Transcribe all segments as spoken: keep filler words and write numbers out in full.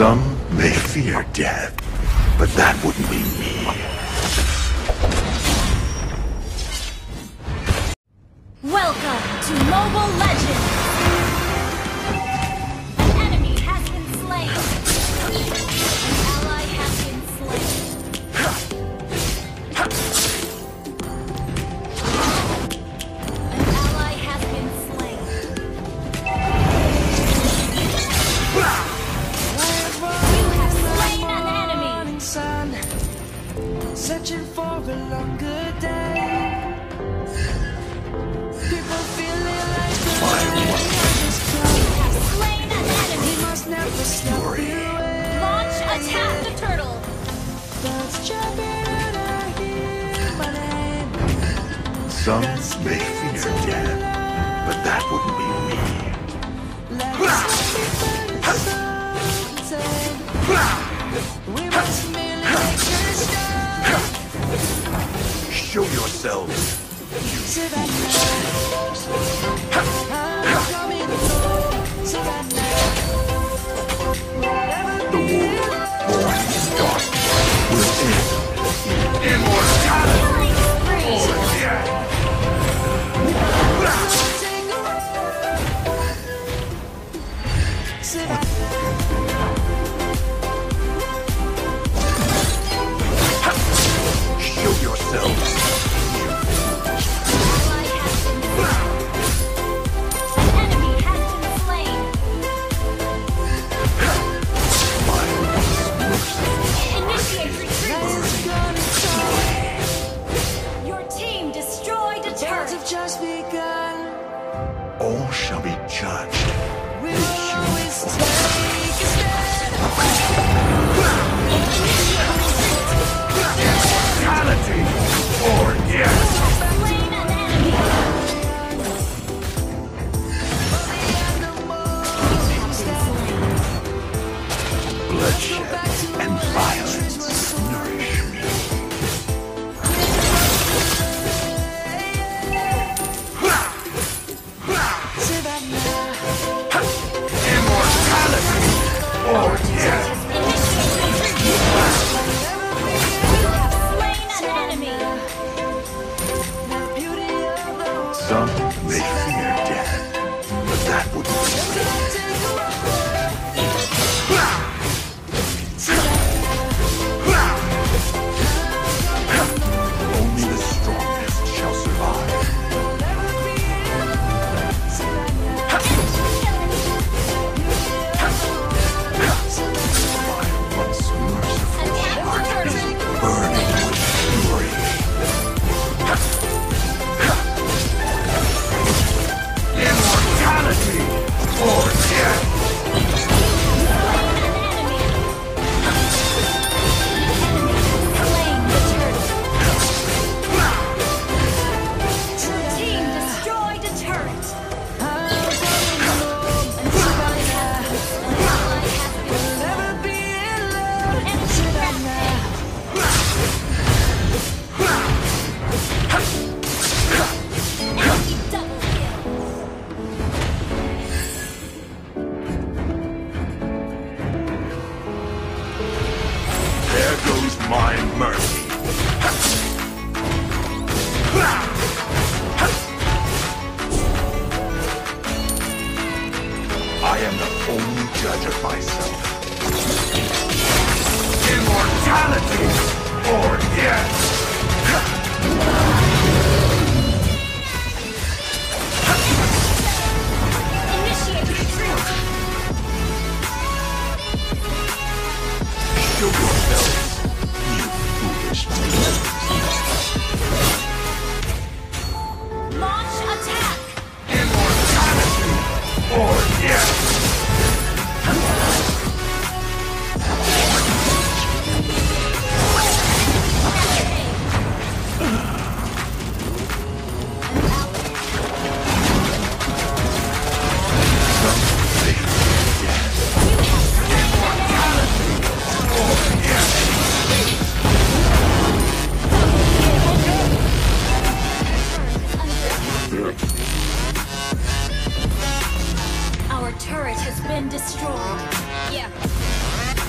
Some may fear death, but that wouldn't be me. Welcome to Mobile Legends! An enemy has been slain! An ally has been slain! An ally has been slain! You have slain an enemy! Sun, searching for a longer day. People feeling like the My You have slain an enemy! must never stop Fury. the way. Launch attack the turtle! Birds jumping and I hear my name. Some may fear death, but that wouldn't be me. Let us be something. We must merely make a start. Show yourselves. Savannah, I'm coming home. Savannah, wherever The war, born in darkness, will end. Immortality! Killing spree! Show yourselves. Ally has been slain. An enemy has been slain. My once merciful Initiate retreat. Your team destroyed a turret. have just begun. all shall be judged. We will always take a stand. Immortality or death. Slain an enemy. Bloodshed and violence nourish me. Immortality or death. Initiate retreat. You have slain an enemy. Some may fear death, but that wouldn't be me. Only the strongest shall survive. My once merciful heart is burning with fury. Immortality or death. Slain the turtle. Team destroyed a turret. An ally has been slain. Enemy rampage. Enemy double kill. There goes my mercy. I am the only judge of myself. Immortality or death. Initiate retreat. Show yourselves, you foolish demons. Launch attack. Immortality or death. Our turret has been destroyed. Yeah.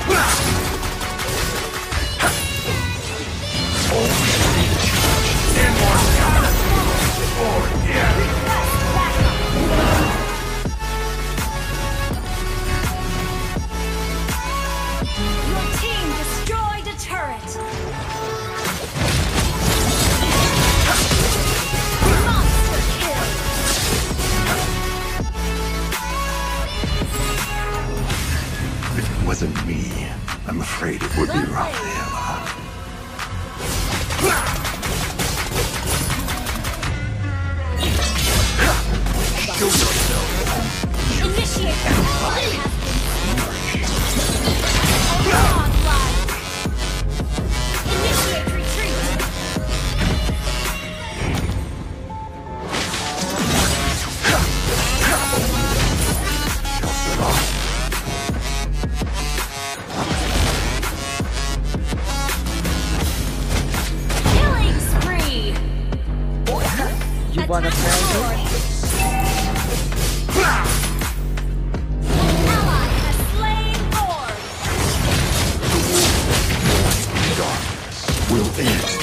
Your team destroyed a turret. Monster kill. If it wasn't me, I'm afraid it would be Raphael. Show yourself. Initiate your ally has been godlike. Initiate retreat. Killing spree. You wanna Attack play? ally has slain Lord. Darkness will end.